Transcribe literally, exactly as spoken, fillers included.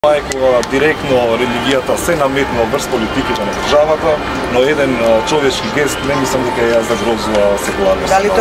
Мајко директно религијата се наметнува врз политиките на државата, но еден човечки гест не мислам дека ја загрозува секуларноста.